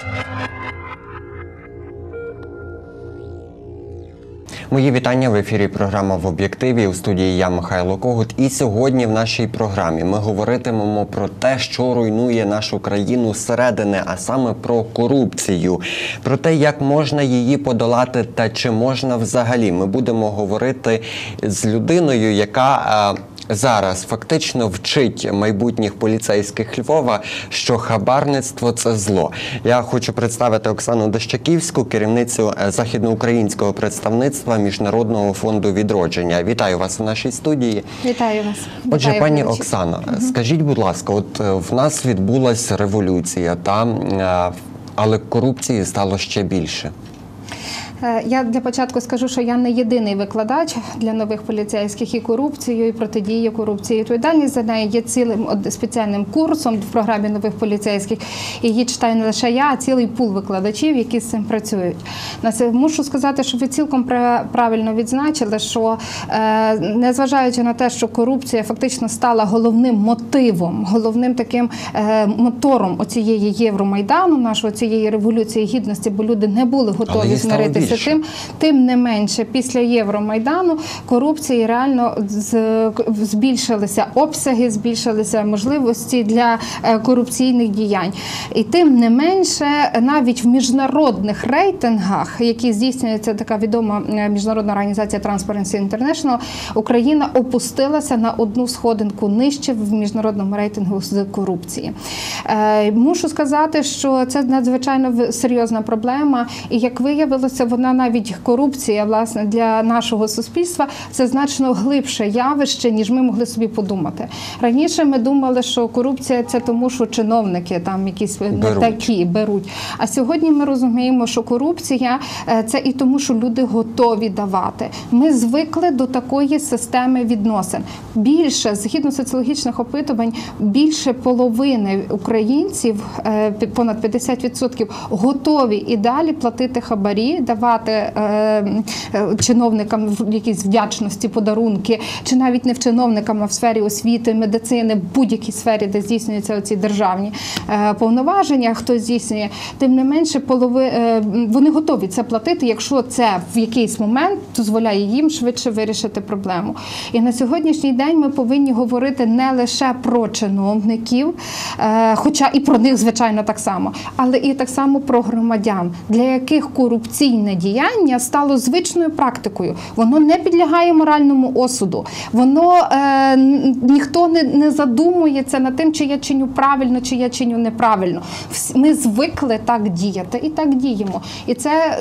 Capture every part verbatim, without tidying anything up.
Мої вітання, в ефірі програма «В об'єктиві», у студії я, Михайло Когут. І сьогодні в нашій програмі ми говоритимемо про те, що руйнує нашу країну зсередини, а саме про корупцію. Про те, як можна її подолати та чи можна взагалі. Ми будемо говорити з людиною, яка зараз фактично вчить майбутніх поліцейських Львова, що хабарництво – це зло. Я хочу представити Оксану Дощаківську, керівницю західноукраїнського представництва Міжнародного фонду відродження. Вітаю вас у нашій студії. Вітаю вас. Отже, Вітаю, пані глядачі. Оксано, угу. скажіть, будь ласка, от в нас відбулася революція, та, але корупції стало ще більше. Я для початку скажу, що я не єдиний викладач для нових поліцейських і корупцією, і протидії корупції. Відповідальність за неї є цілим спеціальним курсом в програмі нових поліцейських. І її читаю не лише я, а цілий пул викладачів, які з цим працюють. Мушу сказати, що ви цілком правильно відзначили, що незважаючи на те, що корупція фактично стала головним мотивом, головним таким мотором оцієї Євромайдану, нашої цієї революції гідності, бо люди не були готові змиритися. Тим, тим не менше, після Євромайдану корупції реально збільшилися обсяги, збільшилися можливості для корупційних діянь. І тим не менше, навіть в міжнародних рейтингах, які здійснюється така відома міжнародна організація Transparency International, Україна опустилася на одну сходинку нижче в міжнародному рейтингу з корупції. Мушу сказати, що це надзвичайно серйозна проблема, і як виявилося, вона навіть корупція, власне, для нашого суспільства – це значно глибше явище, ніж ми могли собі подумати. Раніше ми думали, що корупція – це тому, що чиновники там якісь не беруть. такі беруть. А сьогодні ми розуміємо, що корупція – це і тому, що люди готові давати. Ми звикли до такої системи відносин. Більше, згідно соціологічних опитувань, більше половини українців, понад п'ятдесят відсотків, готові і далі платити хабарі, давати е, чиновникам якісь вдячності, подарунки, чи навіть не в чиновникам, а в сфері освіти, медицини, в будь-якій сфері, де здійснюються оці державні е, повноваження, хто здійснює. Тим не менше, полови, е, вони готові це платити, якщо це в якийсь момент дозволяє їм швидше вирішити проблему. І на сьогоднішній день ми повинні говорити не лише про чиновників, е, хоча і про них, звичайно, так само, але і так само про громадян, для яких корупційне діяння стало звичною практикою. Воно не підлягає моральному осуду. Воно, е, ніхто не, не задумується над тим, чи я чиню правильно, чи я чиню неправильно. Ми звикли так діяти і так діємо. І це,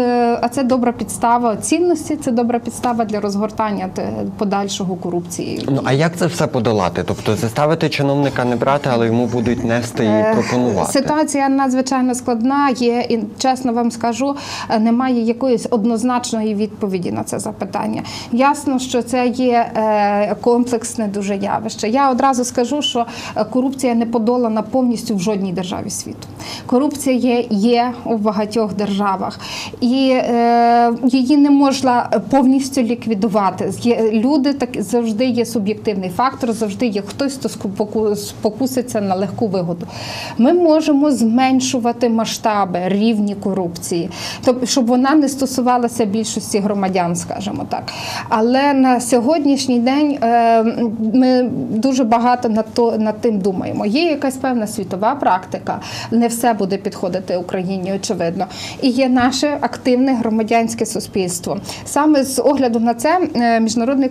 а це добра підстава цінності, це добра підстава для розгортання подальшого корупції. Ну, а як це все подолати? Тобто заставити чиновника не брати, але йому будуть нести і пропонувати? Ситуація надзвичайно складна є, і чесно вам скажу, немає якоїсь однозначної відповіді на це запитання. Ясно, що це є комплексне дуже явище. Я одразу скажу, що корупція не подолана повністю в жодній державі світу. Корупція є, є у багатьох державах. І е, її не можна повністю ліквідувати. Є, люди, так, завжди є суб'єктивний фактор, завжди є хтось, хто спокуситься на легку вигоду. Ми можемо зменшувати масштаби, рівні корупції, тобто, щоб вона не стосувалася більшості громадян, скажімо так. Але на сьогоднішній день е, ми дуже багато над, то, над тим думаємо. Є якась певна світова практика, не все буде підходити Україні, очевидно. І є наше активне громадянське суспільство. Саме з огляду на це Міжнародний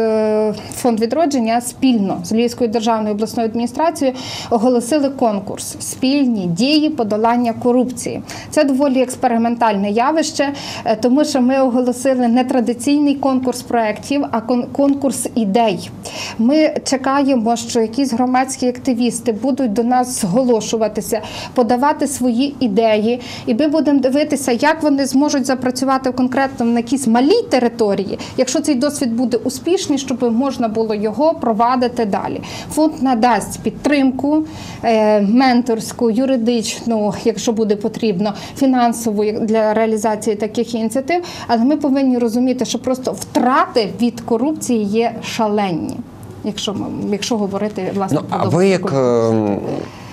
фонд відродження спільно з Львівською державною обласною адміністрацією оголосили конкурс «Спільні дії подолання корупції». Це доволі експериментальне явище, тому що ми оголосили не традиційний конкурс проєктів, а конкурс ідей. Ми чекаємо, що якісь громадські активісти будуть до нас зголошуватися, подавати свої ідеї, і ми будемо дивитися, як вони зможуть запрацювати конкретно на якійсь малій території, якщо цей досвід буде успішний, щоб можна було його провадити далі. Фонд надасть підтримку менторську, юридичну, якщо буде потрібно, фінансову для реалізації таких ініціатив, але ми повинні розуміти, що просто втрати від корупції є шалені, якщо, якщо говорити, власне, ну, про а ви як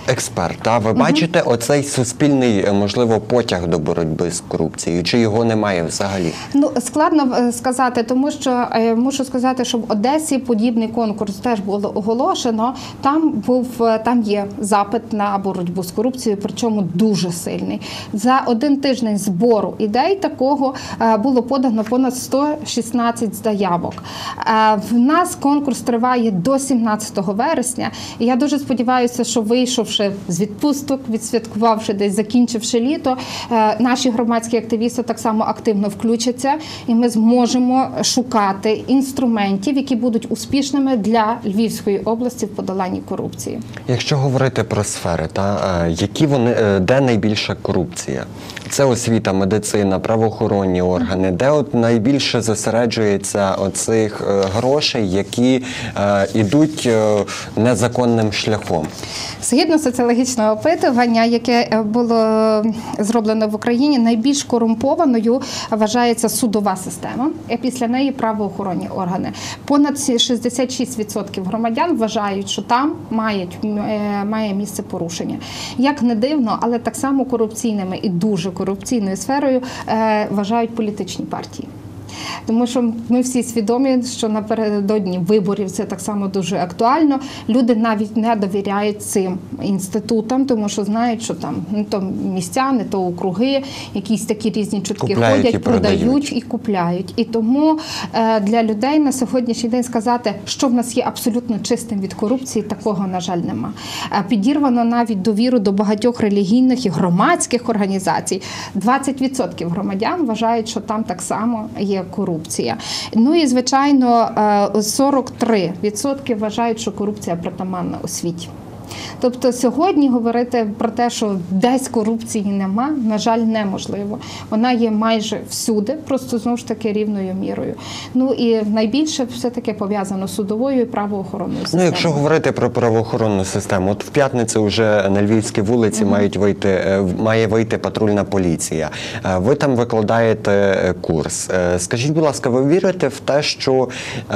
експерт, а ви бачите оцей суспільний, можливо, потяг до боротьби з корупцією? Чи його немає взагалі? Ну, складно е, сказати, тому що е, мушу сказати, що в Одесі подібний конкурс теж було оголошено. Там був, е, там є запит на боротьбу з корупцією, причому дуже сильний. За один тиждень збору ідей такого е, було подано понад сто шістнадцять заявок. Е, в нас конкурс триває до сімнадцятого вересня, і я дуже сподіваюся, що вийшовши з відпусток, відсвяткувавши десь, закінчивши літо, е, наші громадські активісти так само активно включаться, і ми зможемо шукати інструментів, які будуть успішними для Львівської області в подоланні корупції. Якщо говорити про сфери, та е, які вони, е, де найбільша корупція? Це освіта, медицина, правоохоронні органи, де от найбільше зосереджується оцих е, грошей, які е, ідуть е, незаконним шляхом? Згідно соціологічного опитування, яке було зроблено в Україні, найбільш корумпованою вважається судова система, і після неї правоохоронні органи. Понад шістдесят шість відсотків громадян вважають, що там мають, має місце порушення. Як не дивно, але так само корупційними і дуже корупційною сферою вважають політичні партії. Тому що ми всі свідомі, що напередодні виборів це так само дуже актуально. Люди навіть не довіряють цим інститутам, тому що знають, що там не то місця, не то округи, якісь такі різні чутки купляють ходять, і продають продають. і купляють. І тому е, для людей на сьогоднішній день сказати, що в нас є абсолютно чистим від корупції, такого, на жаль, нема. Е, підірвано навіть довіру до багатьох релігійних і громадських організацій. двадцять відсотків громадян вважають, що там так само є корупція. Ну і, звичайно, сорок три відсотки вважають, що корупція притаманна освіті. Тобто сьогодні говорити про те, що десь корупції нема, на жаль, неможливо. Вона є майже всюди, просто знову ж таки рівною мірою. Ну і найбільше все-таки пов'язано з судовою і правоохоронною системою. Ну, якщо говорити про правоохоронну систему, от в п'ятницю вже на Львівській вулиці mm-hmm. мають вийти, має вийти патрульна поліція. Ви там викладаєте курс. Скажіть, будь ласка, ви вірите в те, що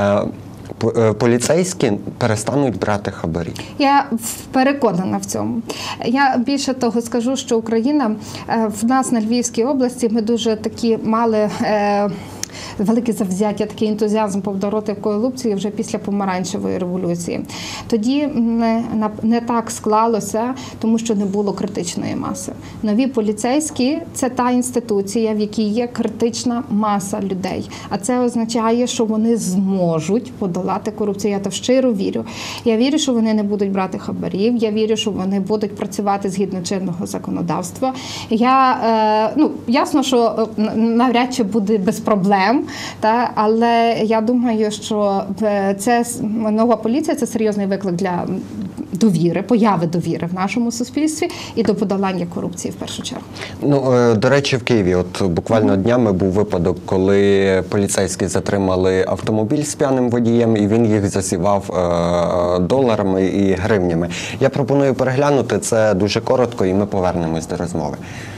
поліцейські перестануть брати хабарі? Я переконана в цьому. Я більше того скажу, що Україна, в нас на Львівській області, ми дуже такі мали велике завзяття, такий ентузіазм побороти корупцію вже після помаранчевої революції. Тоді не, не так склалося, тому що не було критичної маси. Нові поліцейські – це та інституція, в якій є критична маса людей. А це означає, що вони зможуть подолати корупцію. Я то щиро вірю. Я вірю, що вони не будуть брати хабарів, я вірю, що вони будуть працювати згідно чинного законодавства. Я, е, ну, ясно, що навряд чи буде без проблем, та, але я думаю, що це нова поліція – це серйозний виклик для довіри, появи довіри в нашому суспільстві і до подолання корупції в першу чергу. Ну, до речі, в Києві от буквально mm-hmm. днями був випадок, коли поліцейські затримали автомобіль з п'яним водієм, і він їх засівав е- доларами і гривнями. Я пропоную переглянути це дуже коротко, і ми повернемось до розмови.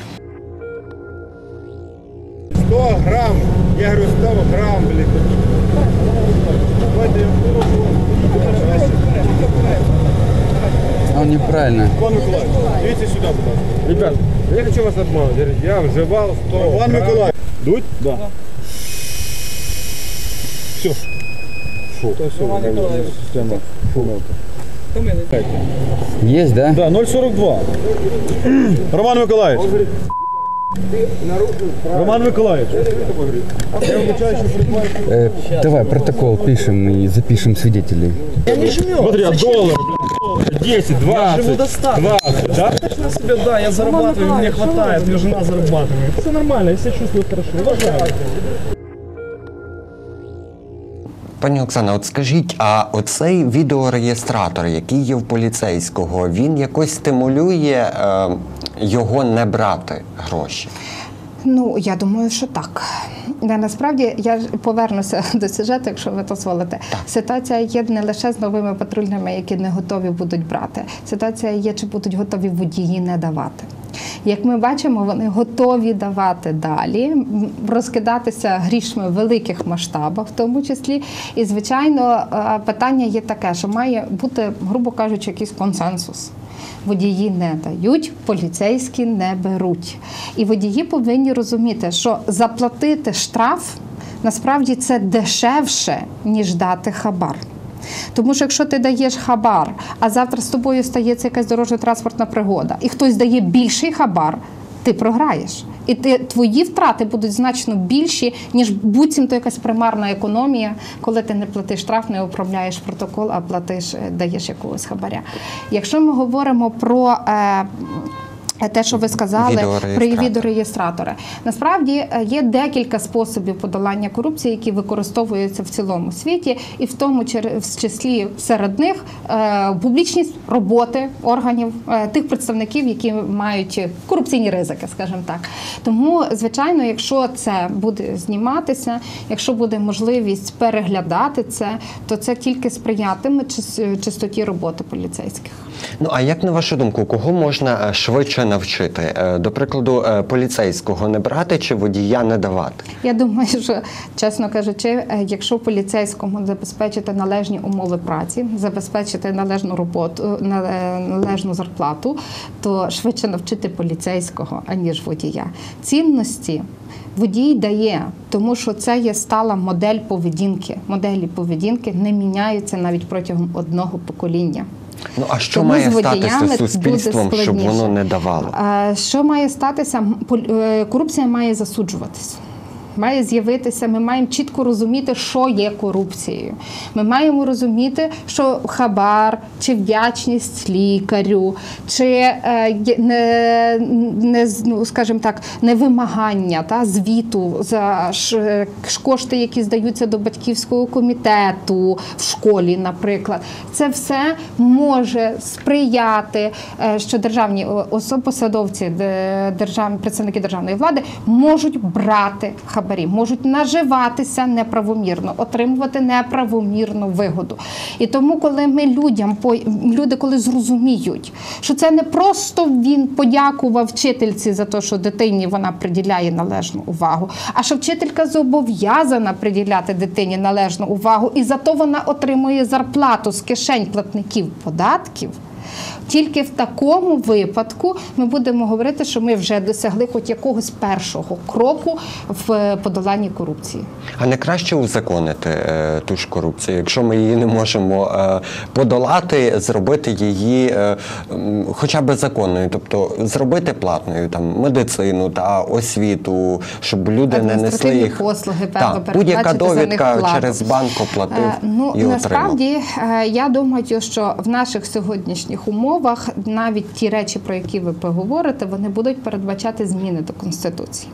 сто грамм. Я говорю, сто грамм, блин. Он неправильно. Иван Николаевич, идите сюда, пожалуйста. Ребят, я хочу вас обмануть. Я вживал сто грамм. Иван Николаевич. Дуть? Да. Все. Фу. Иван Николаевич. Система. Фу. Есть, да? Да, ноль сорок два. Роман Миколаевич. Роман Миколаевич. Я вручаю, что Э, давай протокол пишем и запишем свидетелей. Я не жмет. Смотри, а доллар, десять, двадцать, живу достаточно. двадцать, да? На себя, да, я зарабатываю, мне хватает, мне жена зарабатывает. Все нормально, я себя чувствую хорошо. Уважаю. Пані Оксана, от скажіть, а оцей відеореєстратор, який є в поліцейського, він якось стимулює е, його не брати гроші? Ну, я думаю, що так. Насправді, я повернуся до сюжету, якщо ви дозволите. Ситуація є не лише з новими патрульними, які не готові будуть брати. Ситуація є, чи будуть готові водії не давати. Як ми бачимо, вони готові давати далі, розкидатися грішми в великих масштабах в тому числі. І, звичайно, питання є таке, що має бути, грубо кажучи, якийсь консенсус. Водії не дають, поліцейські не беруть. І водії повинні розуміти, що заплатити штраф насправді це дешевше, ніж дати хабар. Тому що якщо ти даєш хабар, а завтра з тобою стається якась дорожньо-транспортна пригода, і хтось дає більший хабар, ти програєш. І ти, твої втрати будуть значно більші, ніж буцімто якась примарна економія, коли ти не платиш штраф, не управляєш протокол, а платиш, даєш якогось хабаря. Якщо ми говоримо про е, те, що ви сказали, про відеореєстратори. Насправді є декілька способів подолання корупції, які використовуються в цілому світі, і в тому числі серед них публічність роботи органів, тих представників, які мають корупційні ризики, скажімо так. Тому, звичайно, якщо це буде зніматися, якщо буде можливість переглядати це, то це тільки сприятиме чистоті роботи поліцейських. Ну, а як, на вашу думку, кого можна швидше навчити? До прикладу, поліцейського не брати чи водія не давати? Я думаю, що, чесно кажучи, якщо поліцейському забезпечити належні умови праці, забезпечити належну роботу, належну зарплату, то швидше навчити поліцейського, аніж водія. Цінності водій дає, тому що це є стала модель поведінки. Моделі поведінки не міняються навіть протягом одного покоління. Ну, а що Тому має з статися з суспільством, щоб воно не давало? Що має статися? Корупція має засуджуватися. Має з'явитися, ми маємо чітко розуміти, що є корупцією. Ми маємо розуміти, що хабар, чи вдячність лікарю, чи е, не, не, ну, скажімо так, невимагання та, звіту за ш, кошти, які здаються до батьківського комітету в школі, наприклад. Це все може сприяти, що державні посадовці, державні, представники державної влади можуть брати хабар. Можуть наживатися неправомірно, отримувати неправомірну вигоду. І тому, коли ми людям, люди коли зрозуміють, що це не просто він подякував вчительці за те, що дитині вона приділяє належну увагу, а що вчителька зобов'язана приділяти дитині належну увагу, і за то вона отримує зарплату з кишень платників податків, тільки в такому випадку ми будемо говорити, що ми вже досягли хоч якогось першого кроку в подоланні корупції. А не краще узаконити е, ту ж корупцію, якщо ми її не можемо е, подолати, зробити її е, хоча б законною, тобто зробити платною там медицину та освіту, щоб люди не несли їх. Послуги, певно, так, будь-яка довідка через банк оплатив е, ну, і отримав. Насправді, е, я думаю, що в наших сьогоднішніх умовах навіть ті речі, про які ви поговорите, вони будуть передбачати зміни до Конституції.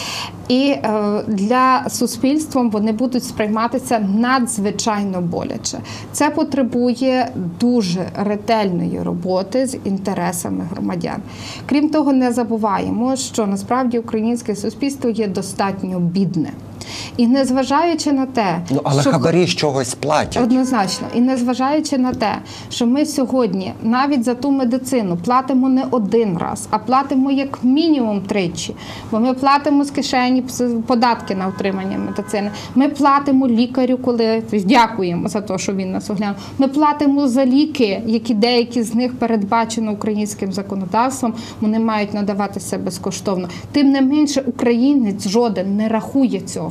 І е, для суспільства вони будуть сприйматися надзвичайно боляче. Це потребує дуже ретельної роботи з інтересами громадян. Крім того, не забуваємо, що насправді українське суспільство є достатньо бідне. І незважаючи на те, ну, але що хабарі з чогось платять. Однозначно. І незважаючи на те, що ми сьогодні навіть за ту медицину платимо не один раз, а платимо як мінімум тричі. Бо ми платимо з кишені податки на отримання медицини. Ми платимо лікарю, коли дякуємо за те, що він нас оглянув. Ми платимо за ліки, які деякі з них передбачено українським законодавством, вони мають надаватися безкоштовно. Тим не менше, українець жоден не рахує цього.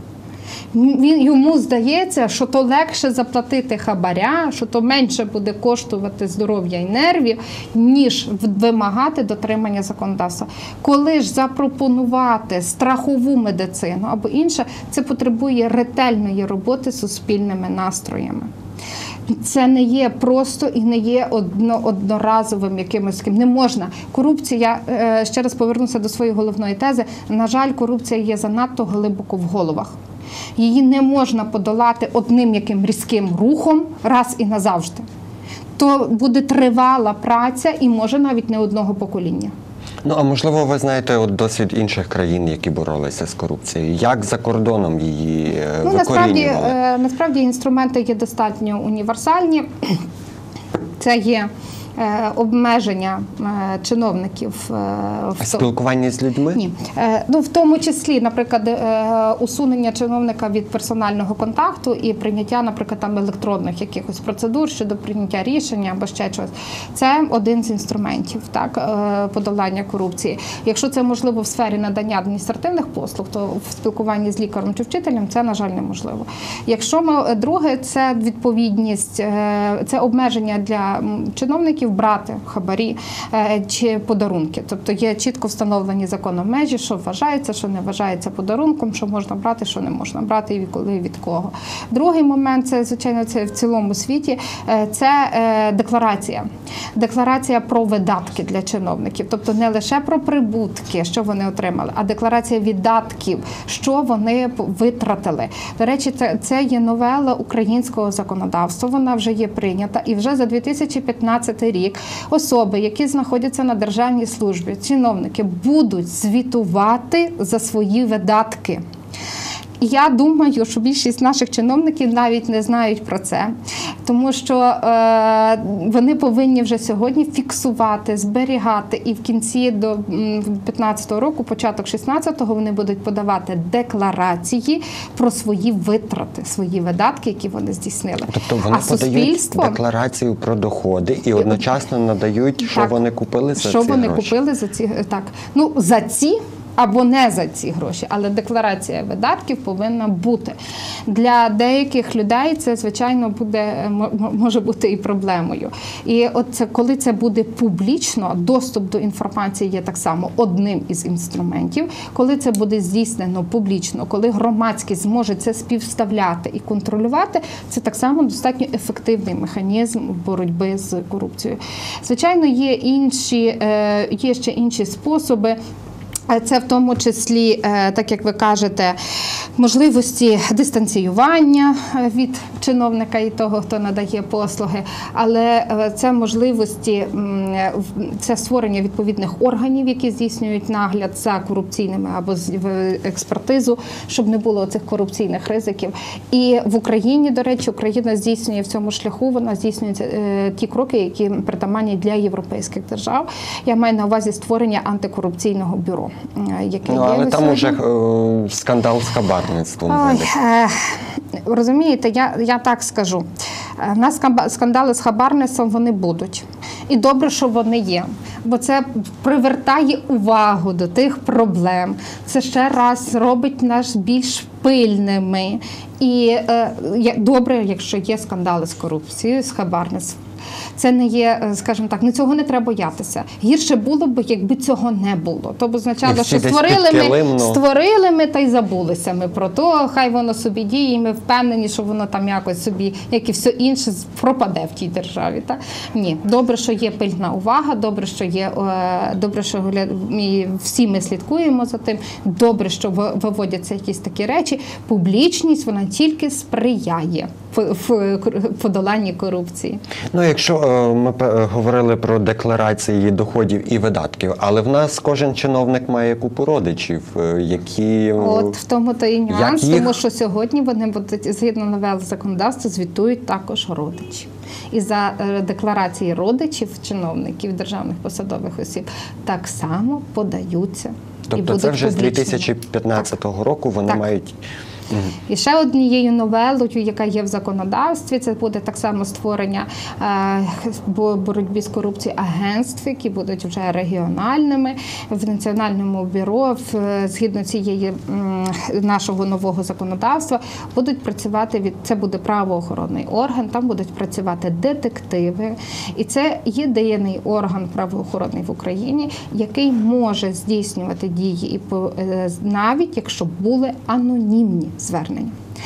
Він, йому здається, що то легше заплатити хабаря, що то менше буде коштувати здоров'я і нервів, ніж вимагати дотримання законодавства. Коли ж запропонувати страхову медицину або інше, це потребує ретельної роботи з суспільними настроями. Це не є просто і не є одно, одноразовим якимось. Не можна. Корупція, ще раз повернуся до своєї головної тези, на жаль, корупція є занадто глибоко в головах. Її не можна подолати одним яким різким рухом раз і назавжди. То буде тривала праця і може навіть не одного покоління. Ну, а можливо, ви знаєте от досвід інших країн, які боролися з корупцією? Як за кордоном її ну, насправді, викорінювали? насправді інструменти є достатньо універсальні. Це є е, обмеження е, чиновників е, в то- Спілкування з людьми? Ні. Е, ну, в тому числі, наприклад, е, усунення чиновника від персонального контакту і прийняття, наприклад, там електронних якихось процедур щодо прийняття рішення або ще чогось. Це один з інструментів, так, е, подолання корупції. Якщо це можливо в сфері надання адміністративних послуг, то в спілкуванні з лікарем чи вчителем це, на жаль, неможливо. Якщо ми, друге, це відповідність, е, це обмеження для м, чиновників брати хабарі е, чи подарунки. Тобто є чітко встановлені законом межі, що вважається, що не вважається подарунком, що можна брати, що не можна брати і коли від кого. Другий момент, це, звичайно, це в цілому світі, е, це е, декларація. Декларація про видатки для чиновників. Тобто не лише про прибутки, що вони отримали, а декларація видатків, що вони витратили. До речі, це, це є новела українського законодавства, вона вже є прийнята. І вже за дві тисячі п'ятнадцятий рік особи, які знаходяться на державній службі, чиновники, будуть звітувати за свої видатки. І я думаю, що більшість наших чиновників навіть не знають про це, тому що е, вони повинні вже сьогодні фіксувати, зберігати, і в кінці до п'ятнадцятого року, початок шістнадцятого, вони будуть подавати декларації про свої витрати, свої видатки, які вони здійснили. Тобто вони а подають суспільство... декларацію про доходи і одночасно надають, що Так. вони купили за що ці вони гроші. купили за ці так. Ну за ці. Або не за ці гроші, але декларація видатків повинна бути. Для деяких людей це, звичайно, буде, може бути і проблемою. І от це, коли це буде публічно, доступ до інформації є так само одним із інструментів. Коли це буде здійснено публічно, коли громадськість зможе це співставляти і контролювати, це так само достатньо ефективний механізм боротьби з корупцією. Звичайно, є інші, є ще інші способи. Це в тому числі, так як ви кажете, можливості дистанціювання від чиновника і того, хто надає послуги, але це можливості, це створення відповідних органів, які здійснюють нагляд за корупційними або експертизу, щоб не було цих корупційних ризиків. І в Україні, до речі, Україна здійснює в цьому шляху, вона здійснює ті кроки, які притаманні для європейських держав. Я маю на увазі створення антикорупційного бюро. Яке ну, є але на там уже сьогодні. е, скандал з хабарництвом. Ой, виник. е, розумієте, я, я так скажу. У нас скандали з хабарництвом, вони будуть. І добре, що вони є. Бо це привертає увагу до тих проблем. Це ще раз робить нас більш пильними. І е, добре, якщо є скандали з корупцією, з хабарництвом. Це не є, скажімо так, ну цього не треба боятися. Гірше було б, якби цього не було. То б означало, що створили ми, створили ми та й забулися ми про то, хай воно собі діє, і ми впевнені, що воно там якось собі, як і все інше, пропаде в тій державі. Так? Ні, добре, що є пильна увага, добре, що є, добре, що всі ми слідкуємо за тим, добре, що виводяться якісь такі речі. Публічність, вона тільки сприяє в подоланні корупції. Ну, якщо е, ми говорили про декларації доходів і видатків, але в нас кожен чиновник має купу родичів, е, які... От в тому то і нюанс, їх... тому що сьогодні вони будуть, згідно новел законодавства, звітують також родичі. І за е, декларації родичів, чиновників, державних посадових осіб так само подаються. Тобто і це вже публічними. з дві тисячі п'ятнадцятого так. року вони так. мають... І ще однією новелою, яка є в законодавстві, це буде так само створення боротьби з корупцією агентств, які будуть вже регіональними. В Національному бюро, згідно цієї нашого нового законодавства, будуть працювати, від це буде правоохоронний орган, там будуть працювати детективи. І це єдиний орган правоохоронний в Україні, який може здійснювати дії, і навіть якщо були анонімні звернення.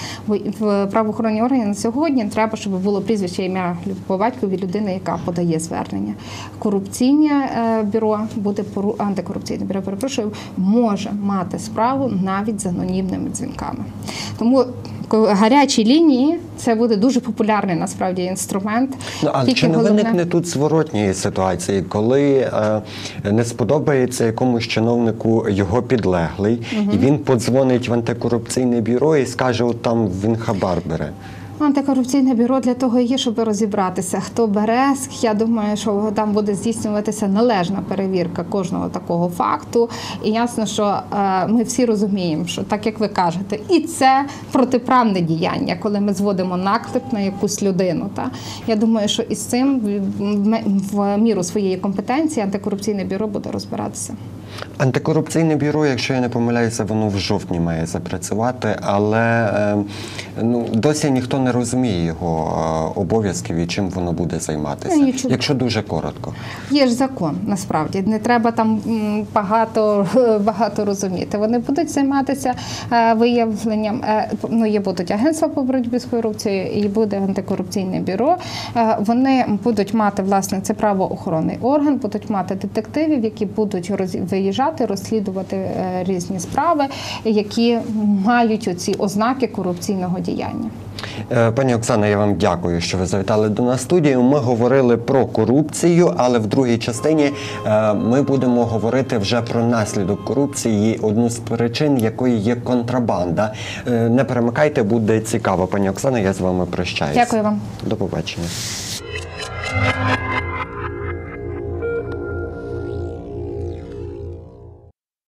В правоохоронні органи на сьогодні треба, щоб було прізвище, ім'я по батькові людини, яка подає звернення. Корупційне бюро, буде антикорупційне бюро, перепрошую, може мати справу навіть з анонімними дзвінками. Тому гарячі лінії – це буде дуже популярний, насправді, інструмент. Ну, а чи не головне... виникне тут зворотньої ситуації, коли е, не сподобається якомусь чиновнику його підлеглий, угу. і він подзвонить в антикорупційне бюро і скаже, от там він хабар бере? Антикорупційне бюро для того і є, щоб розібратися, хто бере. Я думаю, що там буде здійснюватися належна перевірка кожного такого факту. І ясно, що е, ми всі розуміємо, що так як ви кажете, і це протиправне діяння, коли ми зводимо наклеп на якусь людину. Та? Я думаю, що із цим в, в міру своєї компетенції антикорупційне бюро буде розбиратися. Антикорупційне бюро, якщо я не помиляюся, воно в жовтні має запрацювати, але е, ну, досі ніхто не розуміє його е, обов'язків і чим воно буде займатися, Нічого. якщо дуже коротко. Є ж закон, насправді, не треба там м, багато, багато розуміти. Вони будуть займатися е, виявленням, е, ну, є будуть агентства по боротьбі з корупцією і буде антикорупційне бюро. Е, вони будуть мати, власне, це правоохоронний орган, будуть мати детективів, які будуть роз, виїжджати, розслідувати е, різні справи, які мають оці ознаки корупційного діяння. Е, Пані Оксана, я вам дякую, що ви завітали до нас в студію. Ми говорили про корупцію, але в другій частині е, ми будемо говорити вже про наслідок корупції, одну з причин якої є контрабанда. Е, Не перемикайте, буде цікаво. Пані Оксана, я з вами прощаюся. Дякую вам. До побачення.